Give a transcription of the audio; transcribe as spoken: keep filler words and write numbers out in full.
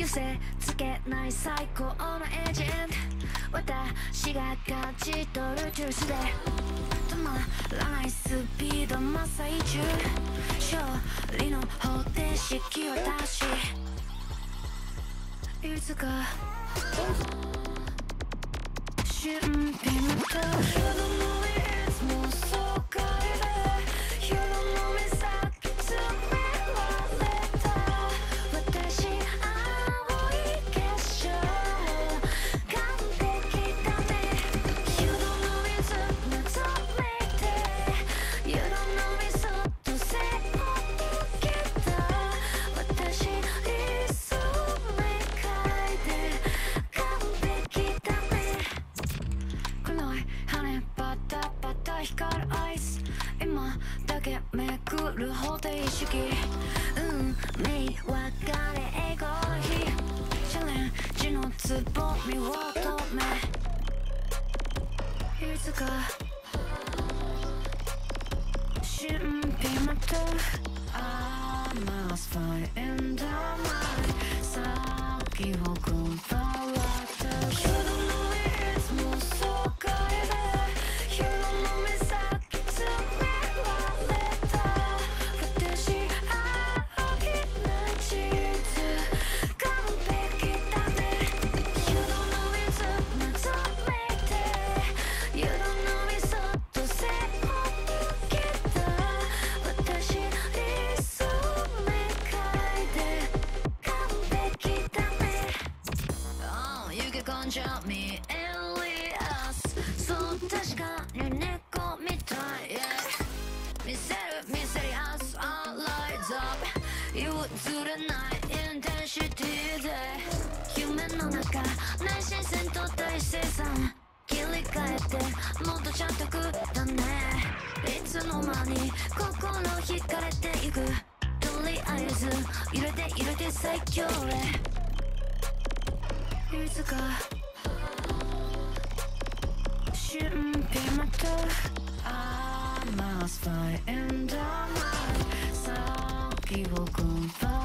優勢つけない最高のエージェント、私が勝ち取るジュースで止まらないスピード真っ最中、勝利の方程式私いつか新品のと You don't know me it's もうそうかいで You don't know me さっき詰められた私青い結晶完璧だね You don't know me ずっと謎めいて You don't know me そっと背を向けた私理想明快で完璧だね黒い羽パタパタ光るアイス今だけめくる方程式運命別れエゴの日チャレンジのつぼみを止めいつか新品まと I must find in the mind 先をくばらって You don't know me it's もうそうかいで You don't know me さっき詰められた私青いな地図完璧だね You don't know me ずっと謎めいて You don't know me そっと背を向けた私理想明快で完璧だね Oh, you can conjure me alias そう確かに猫みたい、yeah、見せるミステリアス I light up 譲れないインテンシティで夢の中内心戦と大生産切り替えてもっとちゃんとくだねいつの間に心惹かれていくとりあえず揺れて揺れて最強へいつか新品まと I must find in the mind 先をくば